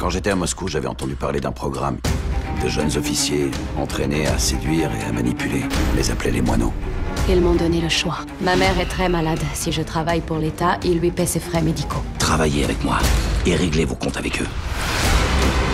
Quand j'étais à Moscou, j'avais entendu parler d'un programme de jeunes officiers entraînés à séduire et à manipuler. On les appelait les moineaux. Ils m'ont donné le choix. Ma mère est très malade. Si je travaille pour l'État, il lui paie ses frais médicaux. Travaillez avec moi et réglez vos comptes avec eux.